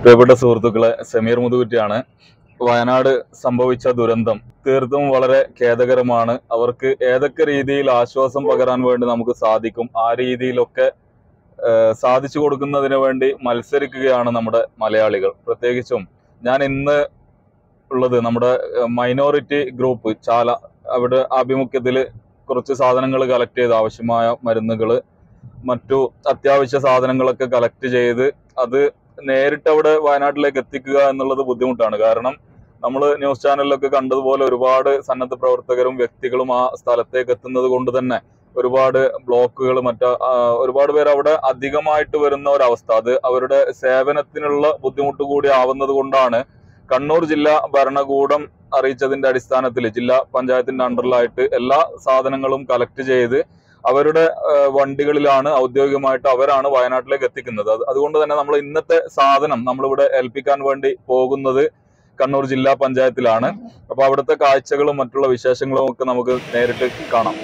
പ്രിയപ്പെട്ട സുഹൃത്തുക്കളെ, സമീർ മുതുകുറ്റിയാണ്. വയനാട് സംഭവിച്ച ദുരന്തം തീർത്തും വളരെ ഖേദകരമാണ്. അവർക്ക് ഏതൊക്കെ രീതിയിൽ ആശ്വാസം പകരാൻ വേണ്ടി നമുക്ക് സാധിക്കും, ആ രീതിയിലൊക്കെ സാധിച്ചു കൊടുക്കുന്നതിന് വേണ്ടി മത്സരിക്കുകയാണ് നമ്മുടെ മലയാളികൾ. പ്രത്യേകിച്ചും ഞാൻ ഇന്ന് ഉള്ളത് നമ്മുടെ മൈനോറിറ്റി ഗ്രൂപ്പ് ചാല, അവിടെ ആഭിമുഖ്യത്തിൽ കുറച്ച് സാധനങ്ങൾ കളക്ട് ചെയ്ത്, ആവശ്യമായ മരുന്നുകൾ, മറ്റു അത്യാവശ്യ സാധനങ്ങളൊക്കെ കളക്ട് ചെയ്ത് അത് നേരിട്ട് അവിടെ വയനാട്ടിലേക്ക് എത്തിക്കുക എന്നുള്ളത് ബുദ്ധിമുട്ടാണ്. കാരണം നമ്മൾ ന്യൂസ് ചാനലിലൊക്കെ കണ്ടതുപോലെ ഒരുപാട് സന്നദ്ധ പ്രവർത്തകരും വ്യക്തികളും ആ സ്ഥലത്തേക്ക് എത്തുന്നത് കൊണ്ട് തന്നെ ഒരുപാട് ബ്ലോക്കുകൾ, ഒരുപാട് പേര് അവിടെ അധികമായിട്ട് വരുന്ന ഒരവസ്ഥ, അത് അവരുടെ സേവനത്തിനുള്ള ബുദ്ധിമുട്ട് കൂടി ആവുന്നത് കൊണ്ടാണ് കണ്ണൂർ ജില്ലാ ഭരണകൂടം അറിയിച്ചതിന്റെ അടിസ്ഥാനത്തിൽ ജില്ലാ പഞ്ചായത്തിന്റെ അണ്ടറിലായിട്ട് എല്ലാ സാധനങ്ങളും കളക്ട് ചെയ്ത് അവരുടെ വണ്ടികളിലാണ് ഔദ്യോഗികമായിട്ട് അവരാണ് വയനാട്ടിലേക്ക് എത്തിക്കുന്നത്. അതുകൊണ്ട് തന്നെ നമ്മൾ ഇന്നത്തെ സാധനം നമ്മളിവിടെ ഏൽപ്പിക്കാൻ വേണ്ടി പോകുന്നത് കണ്ണൂർ ജില്ലാ പഞ്ചായത്തിലാണ്. അപ്പൊ അവിടുത്തെ കാഴ്ചകളും മറ്റുള്ള വിശേഷങ്ങളും ഒക്കെ നമുക്ക് നേരിട്ട് കാണാം.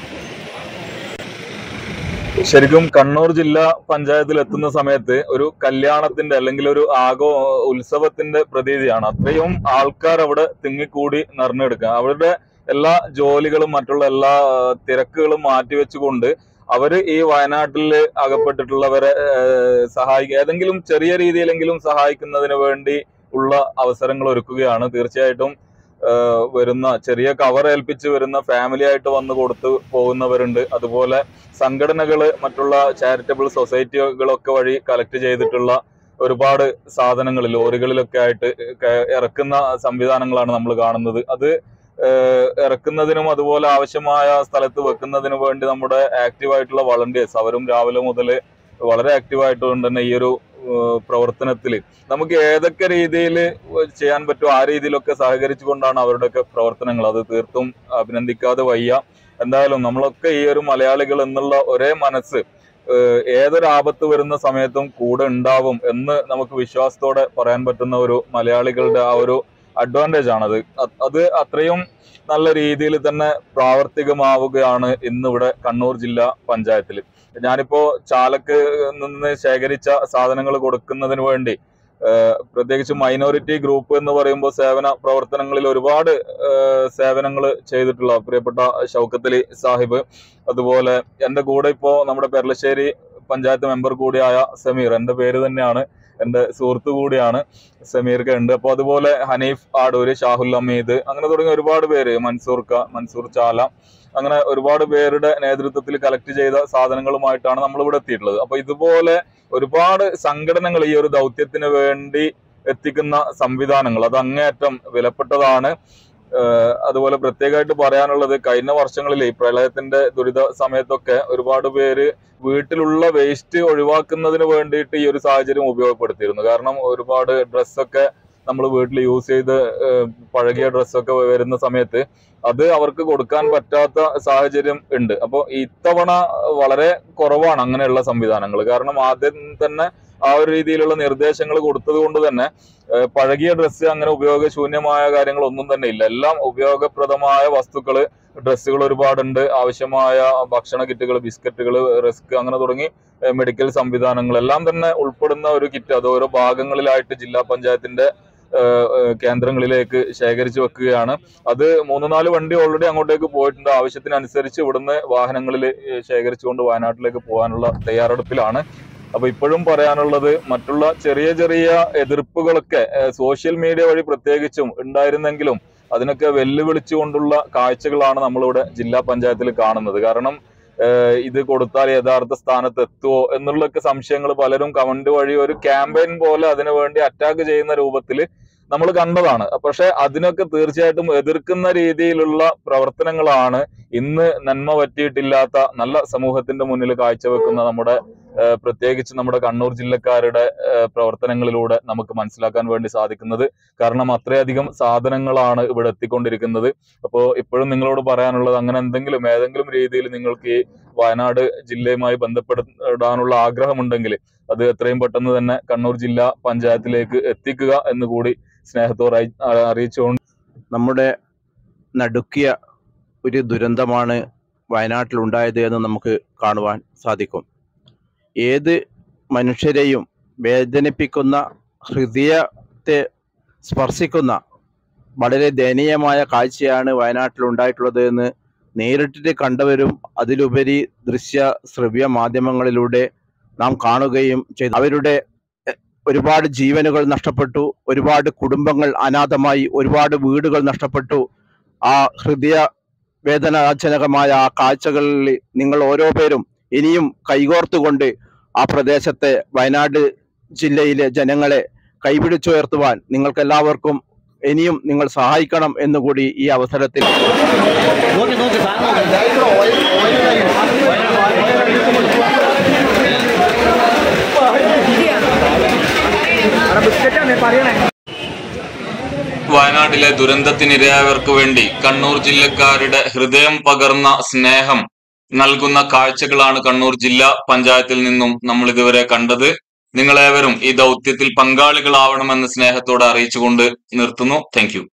ശരിക്കും കണ്ണൂർ ജില്ലാ പഞ്ചായത്തിൽ എത്തുന്ന സമയത്ത് ഒരു കല്യാണത്തിന്റെ അല്ലെങ്കിൽ ഒരു ഉത്സവത്തിന്റെ പ്രതീതിയാണ്. അത്രയും ആൾക്കാർ അവിടെ തിങ്ങിക്കൂടി നിറഞ്ഞെടുക്കുക. അവരുടെ എല്ലാ ജോലികളും മറ്റുള്ള എല്ലാ തിരക്കുകളും മാറ്റിവെച്ചുകൊണ്ട് അവര് ഈ വയനാട്ടിൽ അകപ്പെട്ടിട്ടുള്ളവരെ സഹായിക്കുക, ഏതെങ്കിലും ചെറിയ രീതിയിലെങ്കിലും സഹായിക്കുന്നതിന് വേണ്ടി ഉള്ള അവസരങ്ങൾ ഒരുക്കുകയാണ്. തീർച്ചയായിട്ടും വരുന്ന ചെറിയ കവർ ഏൽപ്പിച്ച് വരുന്ന ഫാമിലി ആയിട്ട് വന്ന് കൊടുത്തു പോകുന്നവരുണ്ട്. അതുപോലെ സംഘടനകള്, മറ്റുള്ള ചാരിറ്റബിൾ സൊസൈറ്റികളൊക്കെ വഴി കളക്ട് ചെയ്തിട്ടുള്ള ഒരുപാട് സാധനങ്ങൾ ലോറികളിലൊക്കെ ആയിട്ട് ഇറക്കുന്ന സംവിധാനങ്ങളാണ് നമ്മൾ കാണുന്നത്. അത് ഇറക്കുന്നതിനും അതുപോലെ ആവശ്യമായ സ്ഥലത്ത് വെക്കുന്നതിനും വേണ്ടി നമ്മുടെ ആക്റ്റീവായിട്ടുള്ള വളണ്ടിയേഴ്സ് അവരും രാവിലെ മുതൽ വളരെ ആക്റ്റീവായിട്ടുകൊണ്ട് തന്നെ ഈ ഒരു പ്രവർത്തനത്തിൽ നമുക്ക് ഏതൊക്കെ രീതിയിൽ ചെയ്യാൻ പറ്റുമോ ആ രീതിയിലൊക്കെ സഹകരിച്ചുകൊണ്ടാണ് അവരുടെയൊക്കെ പ്രവർത്തനങ്ങൾ. അത് തീർത്തും അഭിനന്ദിക്കാതെ വയ്യ. എന്തായാലും നമ്മളൊക്കെ ഈ ഒരു മലയാളികൾ എന്നുള്ള ഒരേ മനസ്സ് ഏതൊരു ആപത്ത് വരുന്ന സമയത്തും കൂടെ ഉണ്ടാവും എന്ന് നമുക്ക് വിശ്വാസത്തോടെ പറയാൻ പറ്റുന്ന ഒരു മലയാളികളുടെ ആ ഒരു അഡ്വാൻറ്റേജ് ആണത്. അത് അത്രയും നല്ല രീതിയിൽ തന്നെ പ്രാവർത്തികമാവുകയാണ് ഇന്നിവിടെ കണ്ണൂർ ജില്ലാ പഞ്ചായത്തിൽ. ഞാനിപ്പോ ചാലക്ക് നിന്ന് ശേഖരിച്ച സാധനങ്ങൾ കൊടുക്കുന്നതിന് വേണ്ടി പ്രത്യേകിച്ച് മൈനോറിറ്റി ഗ്രൂപ്പ് എന്ന് പറയുമ്പോൾ സേവന പ്രവർത്തനങ്ങളിൽ ഒരുപാട് സേവനങ്ങൾ ചെയ്തിട്ടുള്ള പ്രിയപ്പെട്ട ഷൗക്കത്തലി സാഹിബ്, അതുപോലെ എൻ്റെ കൂടെ ഇപ്പോ നമ്മുടെ പെർളശ്ശേരി പഞ്ചായത്ത് മെമ്പർ കൂടിയായ സമീർ, എൻ്റെ പേര് തന്നെയാണ്, എൻ്റെ സുഹൃത്തു കൂടിയാണ് സമീർക്ക് ഉണ്ട്. അപ്പോൾ അതുപോലെ ഹനീഫ് ആടൂര്, ഷാഹുൽ അമീദ്, അങ്ങനെ തുടങ്ങിയ ഒരുപാട് പേര്, മൻസൂർ ചാല, അങ്ങനെ ഒരുപാട് പേരുടെ നേതൃത്വത്തിൽ കളക്ട് ചെയ്ത സാധനങ്ങളുമായിട്ടാണ് നമ്മൾ ഇവിടെ എത്തിയിട്ടുള്ളത്. അപ്പൊ ഇതുപോലെ ഒരുപാട് സംഘടനകൾ ഈ ഒരു ദൗത്യത്തിന് വേണ്ടി എത്തിക്കുന്ന സംവിധാനങ്ങൾ അത് അങ്ങേയറ്റം വിലപ്പെട്ടതാണ്. അതുപോലെ പ്രത്യേകമായിട്ട് പറയാനുള്ളത്, കഴിഞ്ഞ വർഷങ്ങളിൽ ഈ പ്രളയത്തിന്റെ ദുരിത സമയത്തൊക്കെ ഒരുപാട് പേര് വീട്ടിലുള്ള വേസ്റ്റ് ഒഴിവാക്കുന്നതിന് വേണ്ടിയിട്ട് ഈ ഒരു സാഹചര്യം ഉപയോഗപ്പെടുത്തിയിരുന്നു. കാരണം ഒരുപാട് ഡ്രസ്സൊക്കെ നമ്മൾ വീട്ടിൽ യൂസ് ചെയ്ത് പഴകിയ ഡ്രസ്സൊക്കെ വരുന്ന സമയത്ത് അത് അവർക്ക് കൊടുക്കാൻ പറ്റാത്ത സാഹചര്യം ഉണ്ട്. അപ്പോൾ ഇത്തവണ വളരെ കുറവാണ് അങ്ങനെയുള്ള സംവിധാനങ്ങൾ. കാരണം ആദ്യം തന്നെ ആ ഒരു രീതിയിലുള്ള നിർദ്ദേശങ്ങൾ കൊടുത്തത് കൊണ്ട് തന്നെ പഴകിയ ഡ്രസ്സ് അങ്ങനെ ഉപയോഗശൂന്യമായ കാര്യങ്ങളൊന്നും തന്നെ ഇല്ല. എല്ലാം ഉപയോഗപ്രദമായ വസ്തുക്കൾ, ഡ്രസ്സുകൾ ഒരുപാടുണ്ട്, ആവശ്യമായ ഭക്ഷണ കിറ്റുകൾ, ബിസ്ക്കറ്റുകൾ, റസ്ക്, അങ്ങനെ തുടങ്ങി മെഡിക്കൽ സംവിധാനങ്ങൾ എല്ലാം തന്നെ ഉൾപ്പെടുന്ന ഒരു കിറ്റ് അത് ഓരോ ഭാഗങ്ങളിലായിട്ട് ജില്ലാ പഞ്ചായത്തിന്റെ കേന്ദ്രങ്ങളിലേക്ക് ശേഖരിച്ചു വെക്കുകയാണ്. അത് 3-4 വണ്ടി ഓൾറെഡി അങ്ങോട്ടേക്ക് പോയിട്ടുണ്ട്. ആവശ്യത്തിനനുസരിച്ച് ഇവിടുന്ന് വാഹനങ്ങളിൽ ശേഖരിച്ചുകൊണ്ട് വയനാട്ടിലേക്ക് പോകാനുള്ള തയ്യാറെടുപ്പിലാണ്. അപ്പൊ ഇപ്പോഴും പറയാനുള്ളത്, മറ്റുള്ള ചെറിയ ചെറിയ എതിർപ്പുകളൊക്കെ സോഷ്യൽ മീഡിയ വഴി പ്രത്യേകിച്ചും ഉണ്ടായിരുന്നെങ്കിലും അതിനൊക്കെ വെല്ലുവിളിച്ചുകൊണ്ടുള്ള കാഴ്ചകളാണ് നമ്മളിവിടെ ജില്ലാ പഞ്ചായത്തിൽ കാണുന്നത്. കാരണം ഇത് കൊടുത്താൽ യഥാർത്ഥ സ്ഥാനത്ത് എത്തുമോ എന്നുള്ളൊക്കെ സംശയങ്ങൾ പലരും കമന്റ് വഴി ഒരു ക്യാമ്പയിൻ പോലെ അതിനു വേണ്ടി അറ്റാക്ക് ചെയ്യുന്ന രൂപത്തിൽ നമ്മൾ കണ്ടതാണ്. പക്ഷെ അതിനൊക്കെ തീർച്ചയായിട്ടും എതിർക്കുന്ന രീതിയിലുള്ള പ്രവർത്തനങ്ങളാണ് ഇന്ന് നന്മ പറ്റിയിട്ടില്ലാത്ത നല്ല സമൂഹത്തിന്റെ മുന്നിൽ കാഴ്ചവെക്കുന്ന നമ്മുടെ പ്രത്യേകിച്ച് നമ്മുടെ കണ്ണൂർ ജില്ലക്കാരുടെ പ്രവർത്തനങ്ങളിലൂടെ നമുക്ക് മനസ്സിലാക്കാൻ വേണ്ടി സാധിക്കുന്നത്. കാരണം അത്രയധികം സാധനങ്ങളാണ് ഇവിടെ എത്തിക്കൊണ്ടിരിക്കുന്നത്. അപ്പോൾ ഇപ്പോഴും നിങ്ങളോട് പറയാനുള്ളത്, അങ്ങനെ ഏതെങ്കിലും രീതിയിൽ നിങ്ങൾക്ക് ഈ വയനാട് ജില്ലയുമായി ബന്ധപ്പെടാനുള്ള ആഗ്രഹമുണ്ടെങ്കിൽ അത് എത്രയും പെട്ടെന്ന് തന്നെ കണ്ണൂർ ജില്ലാ പഞ്ചായത്തിലേക്ക് എത്തിക്കുക എന്ന് കൂടി സ്നേഹത്തോടെ അറിയിച്ചുകൊണ്ട്, നമ്മുടെ നടുക്കിയ ഒരു ദുരന്തമാണ് വയനാട്ടിലുണ്ടായത് എന്ന് നമുക്ക് കാണുവാൻ സാധിക്കും. ഏത് മനുഷ്യരെയും വേദനിപ്പിക്കുന്ന ഹൃദയത്തെ സ്പർശിക്കുന്ന വളരെ ദയനീയമായ കാഴ്ചയാണ് വയനാട്ടിൽ ഉണ്ടായിട്ടുള്ളത് എന്ന് നേരിട്ടിട്ട് കണ്ടവരും അതിലുപരി ദൃശ്യ ശ്രവ്യ മാധ്യമങ്ങളിലൂടെ നാം കാണുകയും ചെയ്തു. അവരുടെ ഒരുപാട് ജീവനുകൾ നഷ്ടപ്പെട്ടു, ഒരുപാട് കുടുംബങ്ങൾ അനാഥമായി, ഒരുപാട് വീടുകൾ നഷ്ടപ്പെട്ടു. ആ ഹൃദയ വേദനാജനകമായ ആ കാഴ്ചകളിൽ നിങ്ങൾ ഓരോ പേരും ഇനിയും കൈകോർത്തുകൊണ്ട് ആ പ്രദേശത്തെ വയനാട് ജില്ലയിലെ ജനങ്ങളെ കൈപിടിച്ചുയർത്തുവാൻ നിങ്ങൾക്കെല്ലാവർക്കും ഇനിയും നിങ്ങൾ സഹായിക്കണം എന്നുകൂടി ഈ അവസരത്തിൽ വയനാട്ടിലെ ദുരന്തത്തിനിരയായവർക്ക് വേണ്ടി കണ്ണൂർ ജില്ലക്കാരുടെ ഹൃദയം പകർന്ന സ്നേഹം നൽകുന്ന കാഴ്ചകളാണ് കണ്ണൂർ ജില്ലാ പഞ്ചായത്തിൽ നിന്നും നമ്മൾ ഇതുവരെ കണ്ടത്. നിങ്ങളേവരും ഈ ദൗത്യത്തിൽ പങ്കാളികളാവണമെന്ന് സ്നേഹത്തോടെ അറിയിച്ചുകൊണ്ട് നിർത്തുന്നു. Thank U.